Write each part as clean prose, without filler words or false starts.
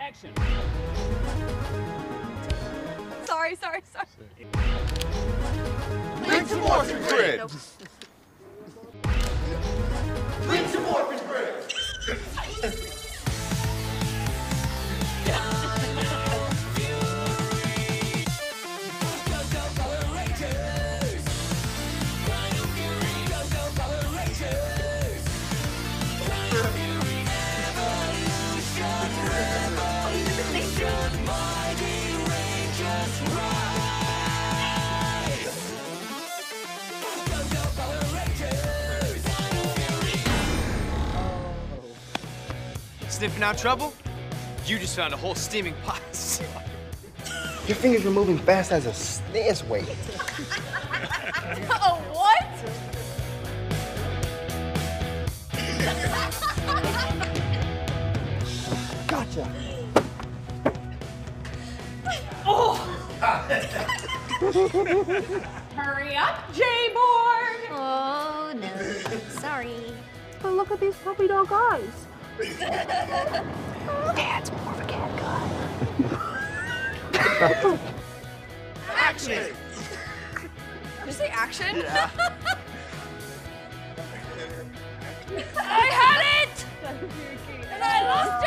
action. Sorry. Bring some orphan bread! Bring some orphan bread! Sniffing out trouble? You just found a whole steaming pot. Your fingers were moving fast as a snail's weight. Oh, what? Gotcha. Hurry up, J-Board! Oh, no. Sorry. But look at these puppy dog eyes. Dad's more of a cat guy. Action! Did you say action? Yeah. I had it! And I lost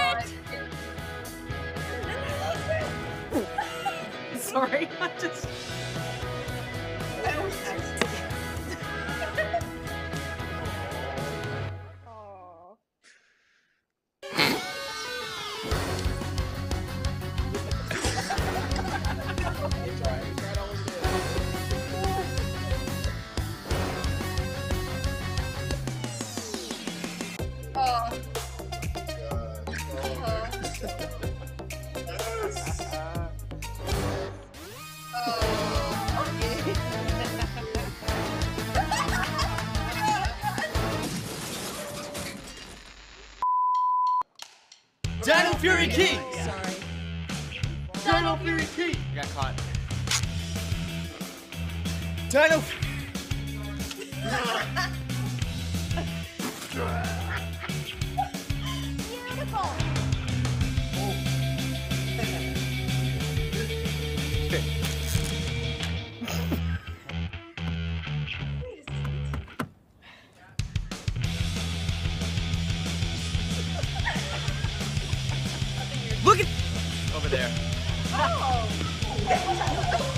it! Sorry, I just... Dino Fury Key! Sorry. Dino Fury Key! I got caught. Dino. Beautiful. Look at over there. Oh.